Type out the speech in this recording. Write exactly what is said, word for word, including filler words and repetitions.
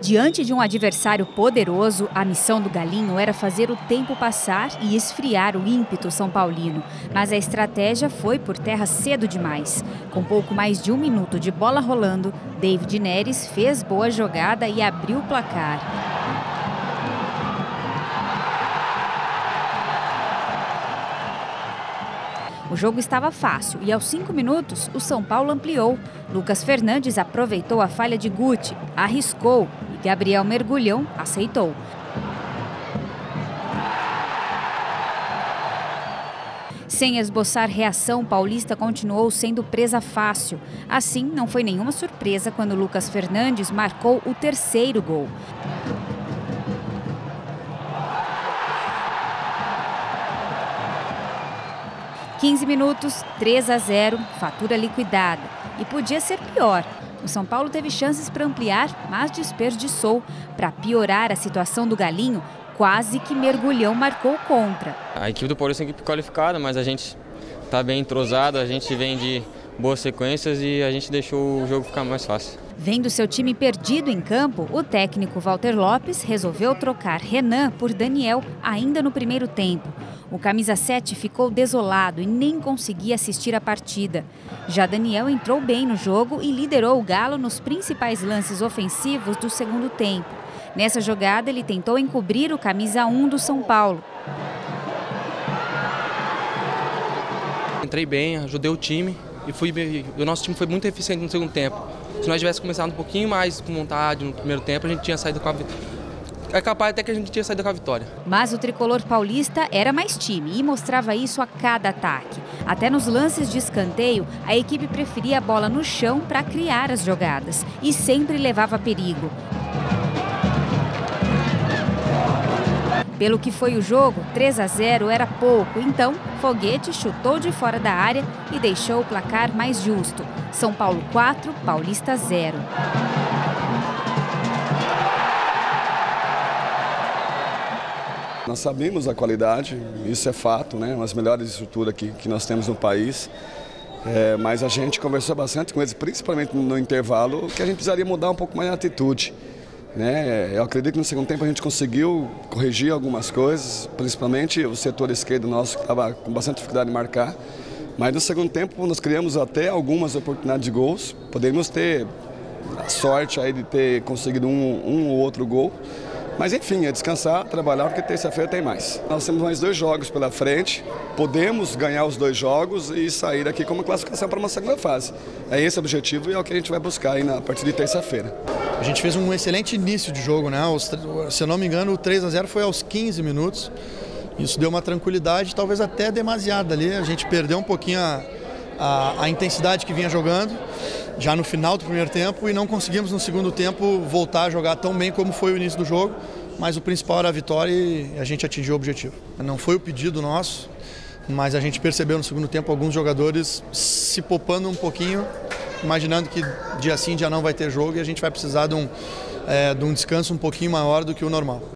Diante de um adversário poderoso, a missão do Galinho era fazer o tempo passar e esfriar o ímpeto são paulino. Mas a estratégia foi por terra cedo demais. Com pouco mais de um minuto de bola rolando, David Neres fez boa jogada e abriu o placar. O jogo estava fácil e aos cinco minutos o São Paulo ampliou. Lucas Fernandes aproveitou a falha de Guti, arriscou e Gabriel Mergulhão aceitou. Sem esboçar reação, o paulista continuou sendo presa fácil. Assim, não foi nenhuma surpresa quando Lucas Fernandes marcou o terceiro gol. quinze minutos, três a zero, fatura liquidada. E podia ser pior. O São Paulo teve chances para ampliar, mas desperdiçou. Para piorar a situação do Galinho, quase que Mergulhão marcou contra. A equipe do Paulista é uma equipe qualificada, mas a gente está bem entrosado, a gente vem de boas sequências e a gente deixou o jogo ficar mais fácil. Vendo seu time perdido em campo, o técnico Walter Lopes resolveu trocar Renan por Daniel ainda no primeiro tempo. O camisa sete ficou desolado e nem conseguia assistir a partida. Já Daniel entrou bem no jogo e liderou o Galo nos principais lances ofensivos do segundo tempo. Nessa jogada, ele tentou encobrir o camisa um do São Paulo. Entrei bem, ajudei o time e fui, o nosso time foi muito eficiente no segundo tempo. Se nós tivéssemos começado um pouquinho mais com vontade no primeiro tempo, a gente tinha saído com a vitória. É capaz até que a gente tinha saído com a vitória. Mas o tricolor paulista era mais time e mostrava isso a cada ataque. Até nos lances de escanteio, a equipe preferia a bola no chão para criar as jogadas e sempre levava perigo. Pelo que foi o jogo, três a zero era pouco, então Foguete chutou de fora da área e deixou o placar mais justo. São Paulo quatro, Paulista zero. Nós sabemos a qualidade, isso é fato, né? Uma das melhores estruturas que, que nós temos no país. É, mas a gente conversou bastante com eles, principalmente no intervalo, que a gente precisaria mudar um pouco mais a atitude. Né? Eu acredito que no segundo tempo a gente conseguiu corrigir algumas coisas, principalmente o setor esquerdo nosso, que estava com bastante dificuldade de marcar. Mas no segundo tempo nós criamos até algumas oportunidades de gols. Podemos ter a sorte aí de ter conseguido um, um ou outro gol. Mas enfim, é descansar, trabalhar, porque terça-feira tem mais. Nós temos mais dois jogos pela frente, podemos ganhar os dois jogos e sair daqui com uma classificação para uma segunda fase. É esse o objetivo e é o que a gente vai buscar aí na partir de terça-feira. A gente fez um excelente início de jogo, né? Se eu não me engano, o três a zero foi aos quinze minutos. Isso deu uma tranquilidade, talvez até demasiada ali. A gente perdeu um pouquinho a, a, a intensidade que vinha jogando já no final do primeiro tempo e não conseguimos no segundo tempo voltar a jogar tão bem como foi o início do jogo, mas o principal era a vitória e a gente atingiu o objetivo. Não foi o pedido nosso, mas a gente percebeu no segundo tempo alguns jogadores se poupando um pouquinho, imaginando que dia sim, dia não vai ter jogo e a gente vai precisar de um, é, de um descanso um pouquinho maior do que o normal.